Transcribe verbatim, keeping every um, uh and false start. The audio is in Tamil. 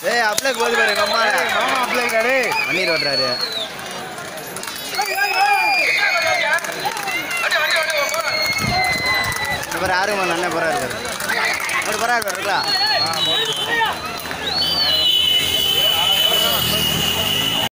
ஏய் அப்ளைக்கு போது பாரு அம்மா மாமா அப்ளைக்காரு அண்ணீர் ஓட்டுறாரு பாரு ஆறு மணி அண்ணன் போறாரு பாரு போறாரு பாருங்களா